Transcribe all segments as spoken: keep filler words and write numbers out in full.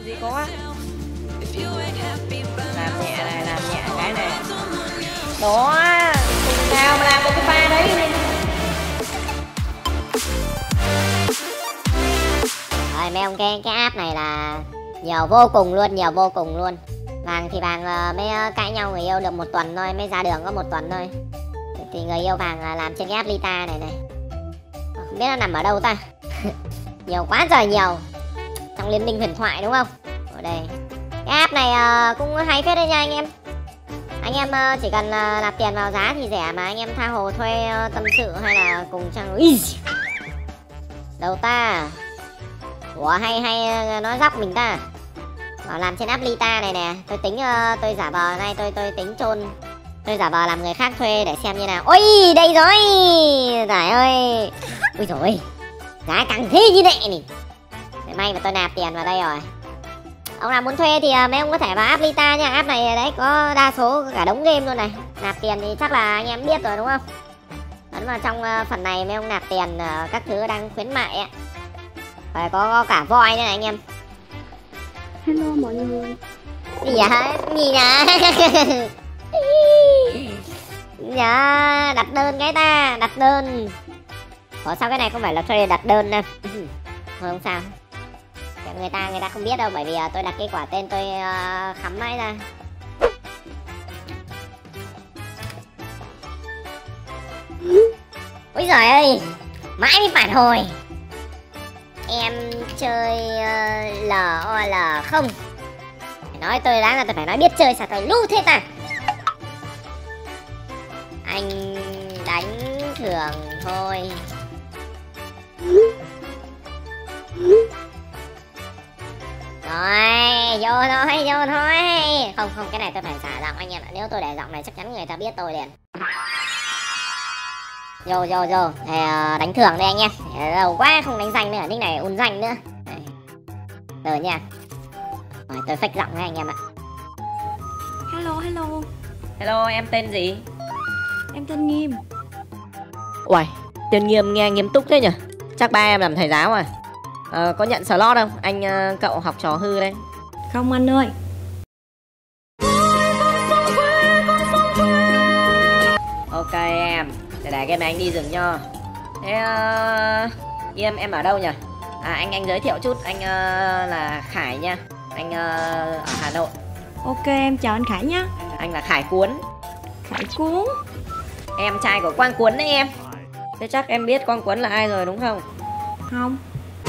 gì có. Làm nhẹ này, làm nhẹ cái này. Đó, nào mà làm một cái pha đấy. Rồi mấy ông, cái cái app này là nhiều vô cùng luôn, nhiều vô cùng luôn. Vàng thì Vàng mới cãi nhau người yêu được một tuần thôi, mới ra đường có một tuần thôi. Thì người yêu Vàng làm trên cái app Lita này này. Không biết nó nằm ở đâu ta. Nhiều quá trời nhiều. Trong liên minh huyền thoại đúng không? Ở đây. Cái app này cũng hay phết đấy nha anh em. Anh em chỉ cần nạp tiền vào giá thì rẻ, mà anh em tha hồ thuê tâm sự hay là cùng trang. Đâu ta. Ủa hay hay nói dóc mình ta. Bảo làm trên app Lita này nè. Tôi tính tôi giả vờ này, tôi tôi tính chôn. Tôi giả vờ làm người khác thuê để xem như nào. Ôi đây rồi. Trời ơi. Ui dồi ôi. Giá càng thế như này nè. May mà tôi nạp tiền vào đây rồi. Ông nào muốn thuê thì mấy ông có thể vào app Lita nha. App này đấy có đa số cả đống game luôn này. Nạp tiền thì chắc là anh em biết rồi đúng không? Ấn vào trong phần này mấy ông nạp tiền các thứ đang khuyến mại ạ. Và có, có cả voi nữa này anh em. Hello mọi người. Gì vậy? Gì nè? Dạ, đặt đơn cái ta, đặt đơn. Ủa sao cái này không phải là thuê đặt đơn đâu. Thôi không sao. Người ta người ta không biết đâu, bởi vì tôi đặt cái quả tên tôi uh, khắm mãi ra. Ôi giời ơi, mãi mới phản hồi. Em chơi uh, lờ o lờ không. Phải nói tôi đáng là tôi phải nói biết chơi, sao tôi lú thế ta. Anh đánh thường thôi. Rồi, vô thôi, vô thôi. Không, không, cái này tôi phải giả giọng anh em ạ. Nếu tôi để giọng này chắc chắn người ta biết tôi liền. Vô, vô, vô. Để, uh, đánh thường đây anh em. Lâu quá không đánh danh nữa, nick này ùn danh nữa. Rồi nha. Rồi, tôi fake giọng nha anh em ạ. Hello, hello. Hello, em tên gì? Em tên Nghiêm. Uầy, tên Nghiêm nghe nghiêm túc thế nhỉ? Chắc ba em làm thầy giáo à? Ờ, có nhận slot không? Anh uh, cậu học trò hư đây. Không anh ơi. Ok em, để để game này anh đi rừng nho. Thế uh, em em ở đâu nhỉ? À anh anh giới thiệu chút, anh uh, là Khải nha. Anh uh, ở Hà Nội. Ok em chào anh Khải nhá. Anh là Khải Cuốn. Khải Cuốn. Em trai của Quang Cuốn đấy em. Thế chắc em biết Quang Cuốn là ai rồi đúng không? Không.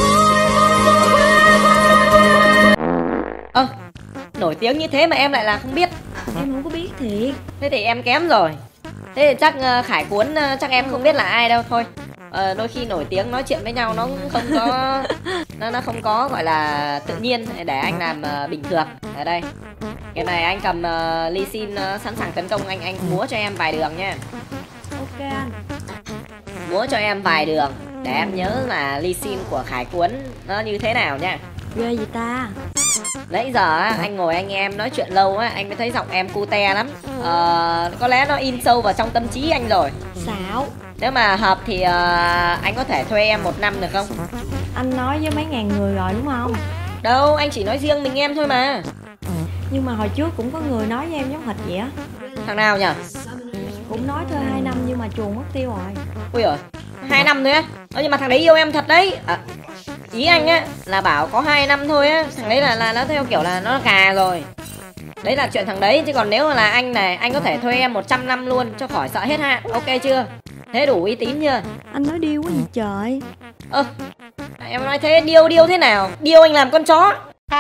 Ơ, à, nổi tiếng như thế mà em lại là không biết. Em không có biết thiệt. Thế thì em kém rồi. Thế thì chắc uh, Khải Cuốn uh, chắc em không biết là ai đâu thôi. Uh, đôi khi nổi tiếng nói chuyện với nhau nó cũng không có nó nó không có gọi là tự nhiên, để anh làm uh, bình thường. Ở đây cái này anh cầm uh, Lee Sin uh, sẵn sàng tấn công, anh anh múa cho em vài đường nha. Ok anh. Múa cho em vài đường để em nhớ là Lee Sin của Khải Cuốn nó như thế nào nha. Ghê gì ta. Nãy giờ á, anh ngồi anh em nói chuyện lâu á, anh mới thấy giọng em cute lắm. Ờ, có lẽ nó in sâu vào trong tâm trí anh rồi. Xạo. Nếu mà hợp thì uh, anh có thể thuê em một năm được không? Anh nói với mấy ngàn người rồi đúng không? Đâu, anh chỉ nói riêng mình em thôi mà. Nhưng mà hồi trước cũng có người nói với em giống hệt vậy á. Thằng nào nhở? Cũng nói thuê hai năm nhưng mà chuồn mất tiêu rồi. Ui giời, hai năm thôi á? Ờ, nhưng mà thằng đấy yêu em thật đấy. À, ý anh á là bảo có hai năm thôi á. Thằng đấy là là nó theo kiểu là nó cà rồi. Đấy là chuyện thằng đấy, chứ còn nếu là anh này, anh có thể thuê em một trăm năm luôn cho khỏi sợ hết hạn. Ok chưa? Thế đủ uy tín chưa? Anh nói điêu quá gì trời. Ơ, à, em nói thế điêu điêu thế nào? Điêu anh làm con chó.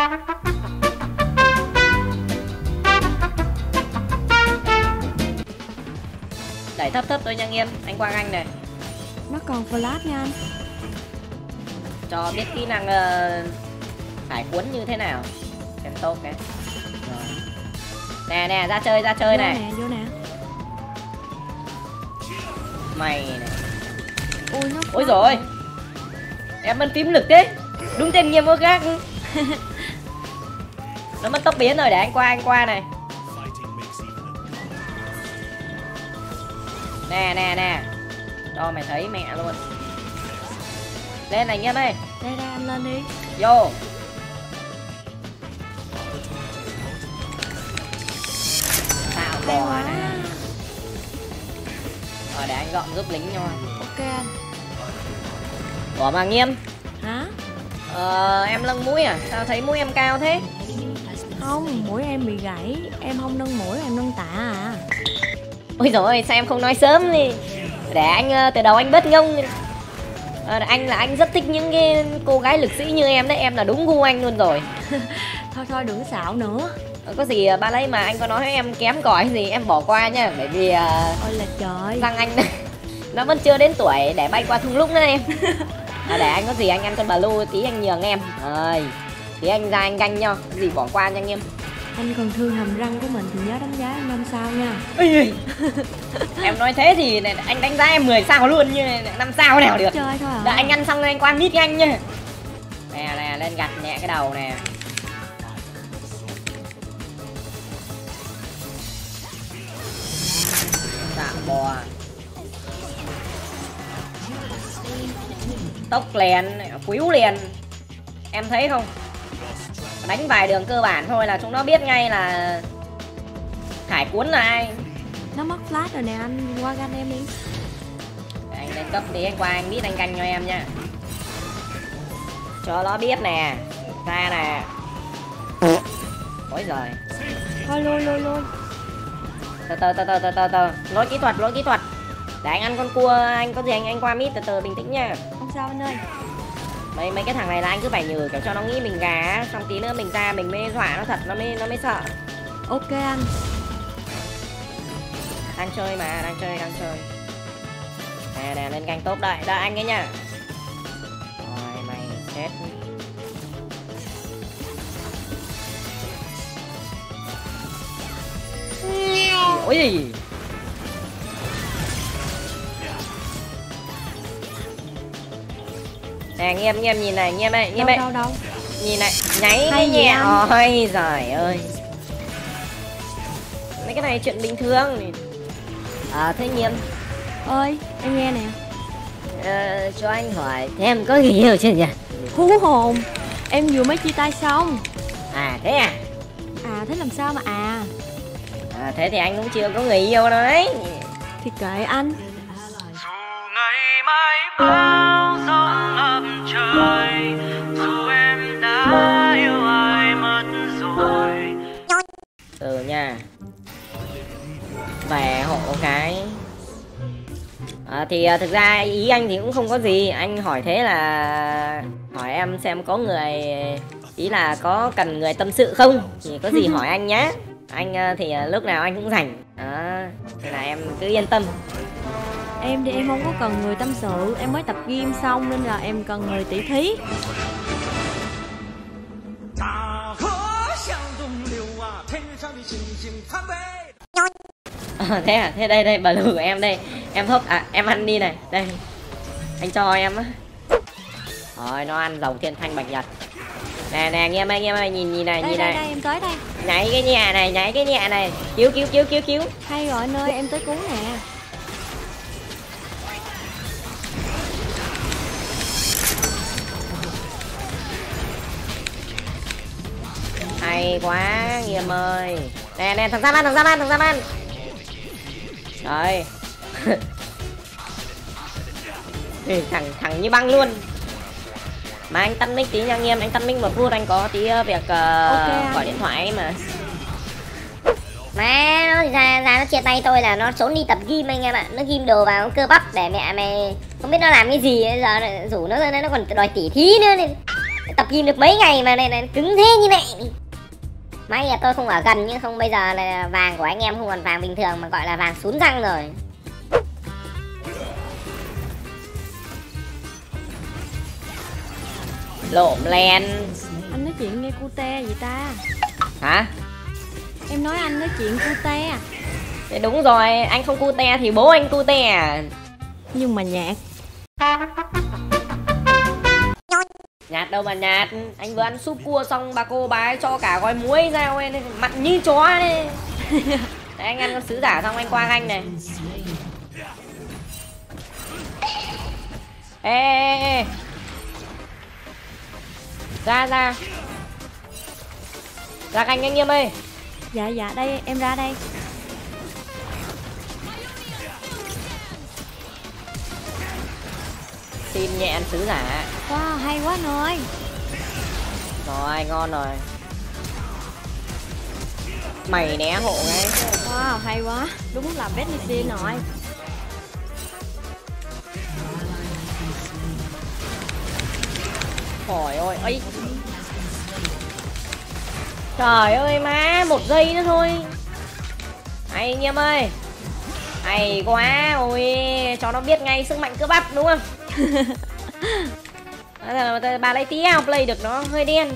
Đẩy thấp thấp thôi nha Nghiêm, anh Quang Anh này. Nó còn flash nha anh. Cho biết kỹ năng uh, Khải Cuốn như thế nào. Xem tốt cái. Rồi. Nè nè, ra chơi ra chơi Vô này. Nè, vô nè. Mày này. Ui nó. Ôi rồi. Em bắn phím lực thế. Đúng tên Nghiêm ước gác. Nó mất tốc biến rồi, để anh qua anh qua này. Nè nè nè. Cho mày thấy mẹ luôn. Lên này Nghiêm ơi. Đây đây anh lên đi. Vô. anh gọn giúp lính cho. Ok anh. Ủa mà Nghiêm, Hả? ờ, em nâng mũi à? Sao thấy mũi em cao thế? Không, mũi em bị gãy. Em không nâng mũi, em nâng tạ à. Ôi dồi ôi, sao em không nói sớm đi. Để anh uh, từ đầu anh bớt ngông. À, anh là anh rất thích những cái cô gái lực sĩ như em đấy. Em là đúng gu anh luôn rồi. Thôi thôi đừng xạo nữa. Có gì uh, ba lấy mà anh có nói em kém cỏi gì em bỏ qua nha. Bởi vì uh, Ôi là trời. răng anh nó vẫn chưa đến tuổi để bay qua thung lũng nữa em. À, để anh có gì anh ăn con bà lu tí anh nhường em. Rồi tí anh ra anh ganh nhau. Có gì bỏ qua nha anh em. Anh còn thương hàm răng của mình thì nhớ đánh giá em năm sao nha. Ê, em nói thế thì này, anh đánh giá em mười sao luôn như năm sao nào được. Chơi thôi à. Đợi anh ăn xong rồi anh qua mít với anh nha. Nè nè lên gặt nhẹ cái đầu nè. Dạ bò. Tốc liền, quýu liền. Em thấy không? Đánh vài đường cơ bản thôi là chúng nó biết ngay là Khải Cuốn là ai. Nó mất flash rồi nè anh, qua gan em đi. Anh lên cấp tí anh qua anh biết anh canh cho em nha. Cho nó biết nè. Ra nè. Ôi giời. Thôi lui lui lui. Từ từ từ từ từ từ từ. Lỗi kỹ thuật, lỗi kỹ thuật. Để anh ăn con cua, anh có gì anh anh qua mít từ từ bình tĩnh nha. Không sao anh ơi. Mấy mấy cái thằng này là anh cứ phải nhử kiểu cho nó nghĩ mình gà, xong tí nữa mình ra mình mới dọa nó thật, nó mới nó mới sợ. Ok anh. Đang chơi mà, đang chơi, đang chơi. Nè nè lên canh tốt đợi, đợi anh ấy nha. Rồi mày chết. Ôi gì? Nè Nghiêm, Nghiêm nhìn này, Nghiêm ơi, Nghiêm Đâu ơi. đâu đâu. Nhìn này, nháy Hay cái gì nhẹ. anh? Ôi giời ơi. Mấy cái này chuyện bình thường. À thế Nghiêm Ơi em nghe nè. ờ, cho anh hỏi thêm có người yêu chưa nhỉ? Hú hồn. Em vừa mới chia tay xong. À thế à? À thế làm sao mà à. À thế thì anh cũng chưa có người yêu đâu đấy. Thì kệ anh. Dù ngày mai bao gió ngập trời, dù em đã yêu ai mất rồi. Ừ nha. Về hộ cái. À, thì uh, thực ra ý anh thì cũng không có gì. Anh hỏi thế là hỏi em xem có người, ý là có cần người tâm sự không. Thì có gì hỏi anh nhá. Anh uh, thì uh, lúc nào anh cũng rảnh. Đó, thì là em cứ yên tâm. Em thì em không có cần người tâm sự. Em mới tập gym xong nên là em cần người tỷ thí. À, thế à? Thế đây đây blue của em đây. Em hấp à em ăn đi này. Đây. Anh cho em á. Rồi nó ăn dòng thiên thanh bạch nhật. Nè nè Nghiêm ơi, Nghiêm ơi nhìn nhìn này, Đây nhìn đây này. đây em tới đây. Nháy cái nhẹ này, nháy cái nhẹ này. Cứu cứu cứu cứu cứu. Hay rồi anh ơi, em tới cứu nè. Hay quá Nghiêm ơi. Nè nè thằng Giang Lan, thằng Giang Lan, thằng Giang Lan. Trời. thằng thằng như băng luôn. Mà anh tắt mic tí nha Nghiêm, anh tắt mic một phút anh có tí uh, việc uh, Ok, gọi điện thoại ấy mà. Má nó ra ra nó chia tay tôi là nó trốn đi tập gym anh em ạ. Nó ghim đồ vào cơ bắp để mẹ mày không biết nó làm cái gì. Bây giờ lại rủ nó ra nó còn đòi tỉ thí nữa nên tập gym được mấy ngày mà này, này cứng thế như này. May là tôi không ở gần, nhưng không bây giờ là vàng của anh em không còn vàng bình thường mà gọi là vàng sún răng rồi. Lộm len. Anh nói chuyện nghe cute vậy ta. Hả? Em nói anh nói chuyện cute. Thế đúng rồi, anh không cute thì bố anh cute à. Nhưng mà nhạt. Nhạt đâu mà nhạt. Anh vừa ăn súp cua xong bà cô bà ấy cho cả gói muối ra ôi, mặn như chó đấy. Đấy, anh ăn con sứ giả xong anh qua anh này. Ê, ê, ê. Ra ra. Ra canh anh Nghiêm ơi. Dạ dạ đây em ra đây. Tim nhẹ ăn sứ giả. Wow, hay quá anh ơi. Rồi, ngon rồi. Mày né hộ ngay. Wow, hay quá. Đúng là Benicia nội. Trời ơi, ấy. Trời ơi má, một giây nữa thôi. Hay anh em ơi. Hay quá, ôi, cho nó biết ngay sức mạnh cơ bắp đúng không? Bà lấy tí ao play được nó hơi đen.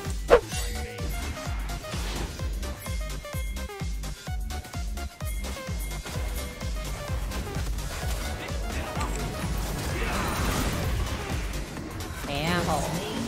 Nè hộ.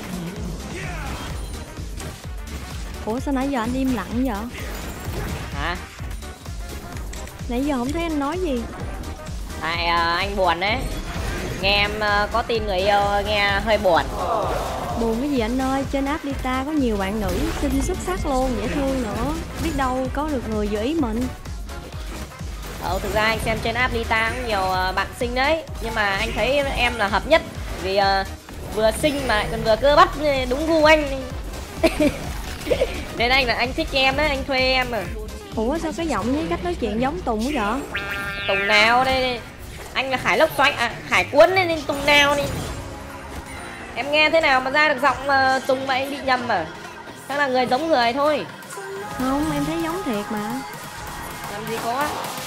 Ủa sao nãy giờ anh im lặng vậy? Hả? Nãy giờ không thấy anh nói gì. Tại à, anh buồn đấy. Nghe em à, có tin người yêu nghe hơi buồn. Buồn cái gì anh ơi, trên app Lita có nhiều bạn nữ xinh xuất sắc luôn, dễ thương nữa. Biết đâu có được người vừa ý mình. Ờ, thực ra anh xem trên app Lita cũng nhiều à, bạn xinh đấy. Nhưng mà anh thấy em là hợp nhất. Vì à, vừa xinh mà lại còn vừa cơ bắp đúng gu anh. Nên anh là anh thích em đấy, anh thuê em mà. Ủa sao cái giọng với cách nói chuyện giống Tùng quá vậy? Tùng nào đây? Anh là Khải Lốc Xoay, à Khải Cuốn nên, nên Tùng nào đi. Em nghe thế nào mà ra được giọng uh, Tùng mà anh bị nhầm à? Chắc là người giống người thôi. Không, em thấy giống thiệt mà. Làm gì có.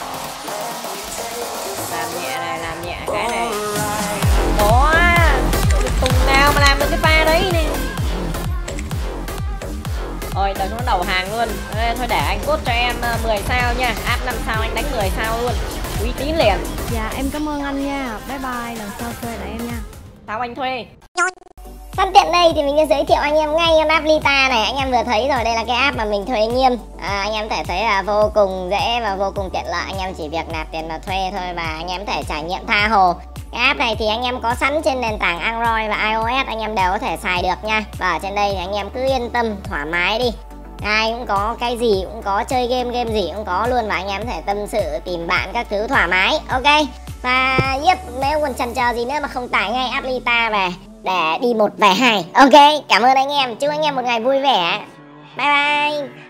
Làm nhẹ này, làm nhẹ cái này. Đó, Tùng nào mà làm được cái pha đấy nè. Ôi, đợi nó đầu hàng luôn. Ê, thôi để anh cốt cho em mười sao nha. App năm sao anh đánh mười sao luôn. Uy tín liền. Dạ em cảm ơn anh nha. Bye bye, lần sau thuê lại em nha. Sao anh thuê? Sẵn tiện đây thì mình sẽ giới thiệu anh em ngay con app Lita này. Anh em vừa thấy rồi, đây là cái app mà mình thuê nghiêm. à, Anh em có thể thấy là vô cùng dễ và vô cùng tiện lợi. Anh em chỉ việc nạp tiền vào thuê thôi và anh em có thể trải nghiệm tha hồ. Cái app này thì anh em có sẵn trên nền tảng Android và iOS, anh em đều có thể xài được nha. Và ở trên đây thì anh em cứ yên tâm, thoải mái đi. Ai cũng có, cái gì cũng có, chơi game, game gì cũng có luôn. Và anh em có thể tâm sự, tìm bạn các thứ thoải mái. Ok. Và yep, nếu còn chần chờ gì nữa mà không tải ngay app Lita về để đi một về hai. Ok, cảm ơn anh em, chúc anh em một ngày vui vẻ. Bye bye.